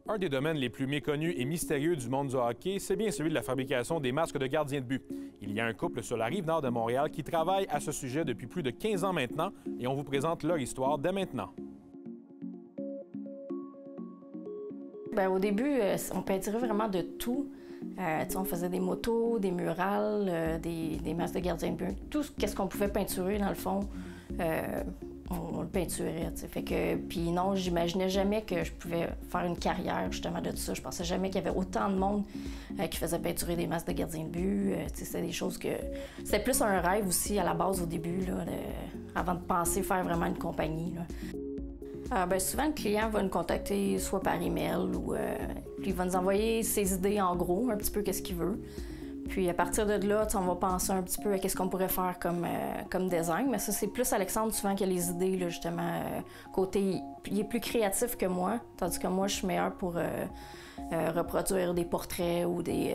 Un des domaines les plus méconnus et mystérieux du monde du hockey, c'est bien celui de la fabrication des masques de gardiens de but. Il y a un couple sur la rive nord de Montréal qui travaille à ce sujet depuis plus de 15 ans maintenant et on vous présente leur histoire dès maintenant. Bien, au début, on peinturait vraiment de tout. On faisait des motos, des murales, des masques de gardiens de but. Tout ce qu'on pouvait peinturer, dans le fond, on le peinturait. Fait que, puis non, j'imaginais jamais que je pouvais faire une carrière justement de ça. Je pensais jamais qu'il y avait autant de monde qui faisait peinturer des masques de gardiens de but. C'était des choses que... C'était plus un rêve aussi à la base au début, là, avant de penser faire vraiment une compagnie, là. Bien, souvent, le client va nous contacter soit par email ou puis il va nous envoyer ses idées en gros, un petit peu qu'est-ce qu'il veut. Puis à partir de là, on va penser un petit peu à qu'est-ce qu'on pourrait faire comme design. Mais ça, c'est plus Alexandre souvent qui a les idées, là, justement, côté... Il est plus créatif que moi, tandis que moi, je suis meilleure pour reproduire des portraits ou des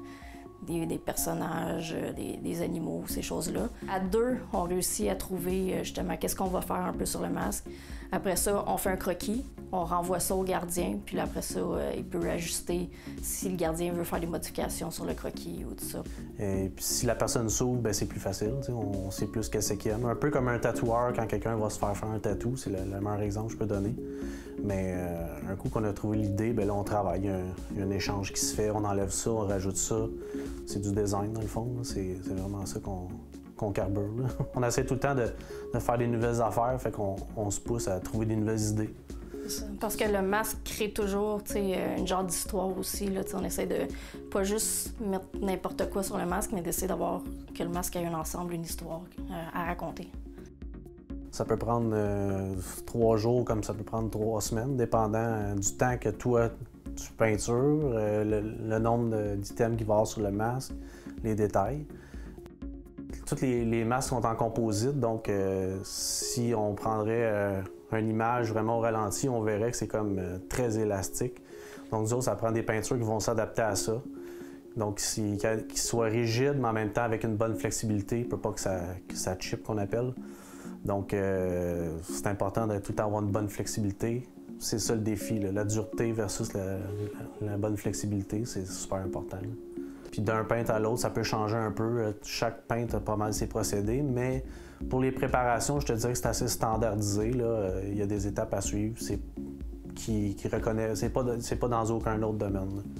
personnages, des animaux, ces choses-là. À deux, on réussit à trouver justement qu'est-ce qu'on va faire un peu sur le masque. Après ça, on fait un croquis, on renvoie ça au gardien, puis après ça, il peut ajuster si le gardien veut faire des modifications sur le croquis ou tout ça. Et puis si la personne s'ouvre, ben c'est plus facile, on sait plus qu'est-ce qu'il aime. Un peu comme un tatoueur, quand quelqu'un va se faire un tatou, c'est le meilleur exemple que je peux donner. Mais un coup qu'on a trouvé l'idée, ben là on travaille, il y a un échange qui se fait, on enlève ça, on rajoute ça. C'est du design dans le fond, c'est vraiment ça qu'on carbure. Là. On essaie tout le temps de faire des nouvelles affaires, fait qu'on se pousse à trouver des nouvelles idées. Parce que le masque crée toujours une genre d'histoire aussi. Là, on essaie de pas juste mettre n'importe quoi sur le masque, mais d'essayer d'avoir que le masque ait un ensemble, une histoire à raconter. Ça peut prendre 3 jours comme ça peut prendre 3 semaines, dépendant du temps que toi tu peintures, le nombre d'items qu'il va y avoir sur le masque, les détails. Tous les masques sont en composite, donc si on prendrait une image vraiment au ralenti, on verrait que c'est comme très élastique. Donc nous autres, ça prend des peintures qui vont s'adapter à ça. Donc qu'ils soient rigides, mais en même temps avec une bonne flexibilité, pour pas que ça chip, qu'on appelle. Donc c'est important de tout le temps avoir une bonne flexibilité. C'est ça le défi, là. La dureté versus la bonne flexibilité, c'est super important. Là. Puis d'un peintre à l'autre, ça peut changer un peu. Chaque peintre a pas mal ses procédés, mais pour les préparations, je te dirais que c'est assez standardisé. Là. Il y a des étapes à suivre qui reconnaissent. C'est pas dans aucun autre domaine. Là.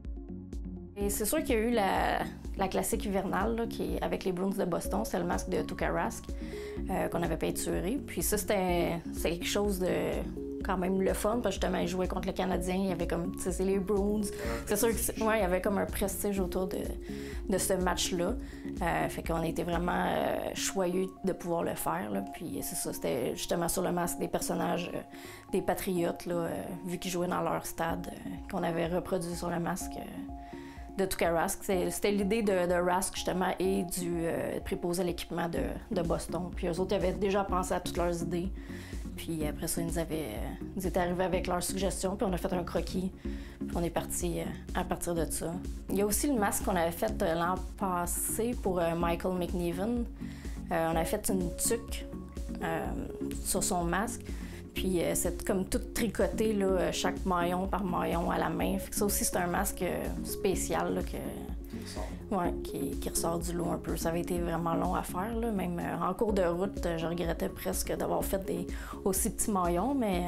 Et c'est sûr qu'il y a eu la classique hivernale là, avec les Bruins de Boston, c'est le masque de Tuukka Rask qu'on avait peinturé. Puis ça, c'est quelque chose de quand même le fun, parce que justement, ils jouaient contre le Canadien, il y avait comme, tu sais, c'est les Bruins. C'est sûr qu'il y avait comme un prestige autour de ce match-là. Fait qu'on était vraiment choyés de pouvoir le faire. Là. Puis c'est ça, c'était justement sur le masque des personnages des Patriotes, là, vu qu'ils jouaient dans leur stade, qu'on avait reproduit sur le masque. De Tuukka Rask. C'était l'idée de Rask, justement, et du préposé à l'équipement de Boston. Puis eux autres avaient déjà pensé à toutes leurs idées. Puis après ça, ils étaient arrivés avec leurs suggestions, puis on a fait un croquis. Puis on est parti à partir de ça. Il y a aussi le masque qu'on avait fait l'an passé pour Michael McNiven. On avait fait une tuque sur son masque. Puis c'est comme tout tricoté, là, chaque maillon par maillon à la main. Fait que ça aussi, c'est un masque spécial là, qui ressort du lot un peu. Ça avait été vraiment long à faire. Là. Même en cours de route, je regrettais presque d'avoir fait des aussi petits maillons, mais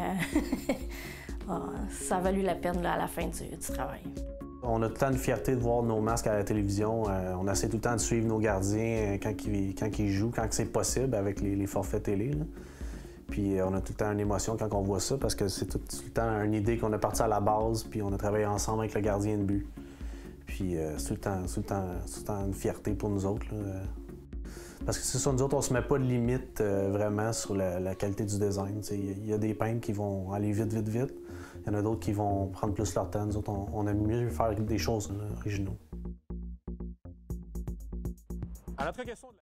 ça a valu la peine là, à la fin du travail. On a tout le temps une fierté de voir nos masques à la télévision. On essaie tout le temps de suivre nos gardiens quand ils jouent, quand c'est possible avec les forfaits télé. Là. Puis on a tout le temps une émotion quand on voit ça, parce que c'est tout le temps une idée qu'on a partie à la base, puis on a travaillé ensemble avec le gardien de but. Puis c'est tout le temps une fierté pour nous autres. Là. Parce que c'est ça, nous autres, on se met pas de limite vraiment sur la qualité du design. Il y a des peintres qui vont aller vite. Il y en a d'autres qui vont prendre plus leur temps. Nous autres, on aime mieux faire des choses originaux. À notre question...